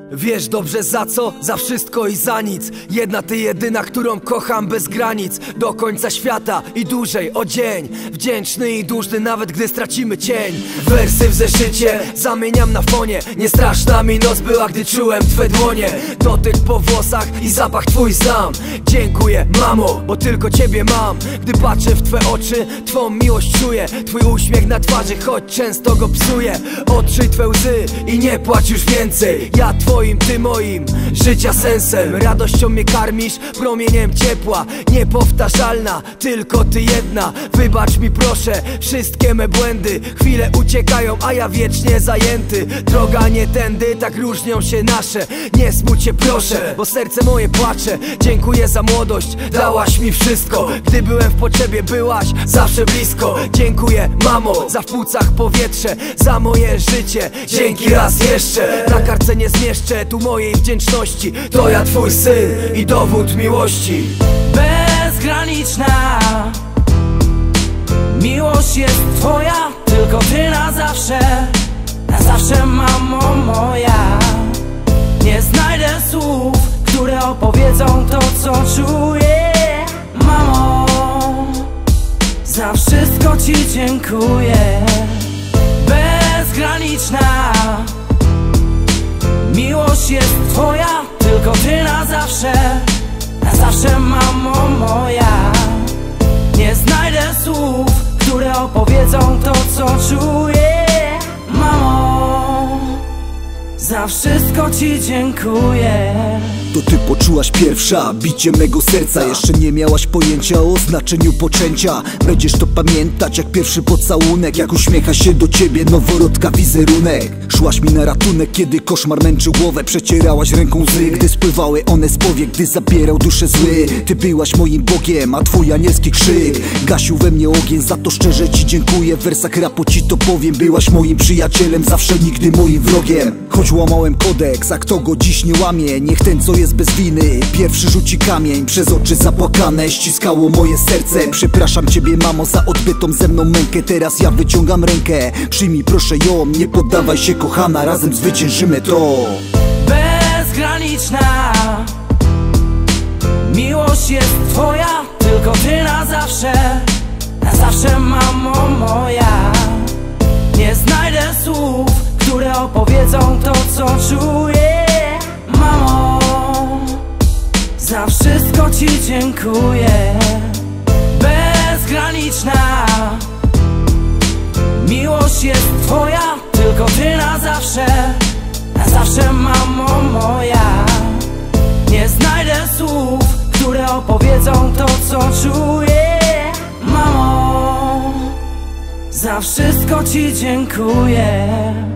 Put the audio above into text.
Wiesz dobrze za co? Za wszystko i za nic. Jedna ty jedyna, którą kocham bez granic. Do końca świata i dłużej o dzień. Wdzięczny i dłużny nawet gdy stracimy cień. Wersy w zeszycie zamieniam na fonie. Niestraszna mi noc była, gdy czułem twe dłonie. Dotyk po włosach i zapach twój znam. Dziękuję mamo, bo tylko ciebie mam. Gdy patrzę w twe oczy, twą miłość czuję. Twój uśmiech na twarzy, choć często go psuję. Otrzyj twe łzy i nie płacz już więcej. Ja twoim, ty moim, życia sensem. Radością mnie karmisz, promieniem ciepła. Niepowtarzalna, tylko ty jedna. Wybacz mi proszę wszystkie me błędy. Chwile uciekają, a ja wiecznie zajęty. Droga nie tędy, tak różnią się nasze. Nie smuć się proszę, bo serce moje płacze. Dziękuję za młodość, dałaś mi wszystko. Gdy byłem w potrzebie, byłaś zawsze blisko. Dziękuję mamo, za w płucach powietrze, za moje życie. Dzięki raz jeszcze. Na kartce nie zmieszczę tu mojej wdzięczności. To ja twój syn i dowód miłości. Bezgraniczna miłość jest twoja, tylko ty na zawsze mamo moja. Nie znajdę słów, które opowiedzą to, co czuję. Mamo, za wszystko ci dziękuję. Bezgraniczna miłość jest twoja, tylko ty na zawsze mamo moja. Nie znajdę słów, które opowiedzą to, co czuję. Mamo, za wszystko ci dziękuję. To ty poczułaś pierwsza bicie mego serca. Jeszcze nie miałaś pojęcia o znaczeniu poczęcia. Będziesz to pamiętać jak pierwszy pocałunek, jak uśmiecha się do ciebie noworodka wizerunek. Szłaś mi na ratunek, kiedy koszmar męczył głowę. Przecierałaś ręką łzy, gdy spływały one z powiek, gdy zabierał duszę zły. Ty byłaś moim Bogiem, a twój anielski krzyk gasił we mnie ogień. Za to szczerze ci dziękuję, w wersach rapu ci to powiem. Byłaś moim przyjacielem, zawsze nigdy moim wrogiem. Choć łamałem kodeks, a kto go dziś nie łamie, niech ten co jest bez winy pierwszy rzuci kamień. Przez oczy zapłakane ściskało moje serce. Przepraszam ciebie mamo za odbytą ze mną mękę. Teraz ja wyciągam rękę, przyjmij proszę ją. Nie poddawaj się kochana, razem zwyciężymy to. Bezgraniczna miłość jest twoja, tylko ty na zawsze mamo moja. Nie znajdę słów, które opowiedzą to, co czuję. Mamo, za wszystko ci dziękuję. Bezgraniczna miłość jest twoja, tylko ty na zawsze mamo moja. Nie znajdę słów, które opowiedzą to, co czuję. Mamo, za wszystko ci dziękuję.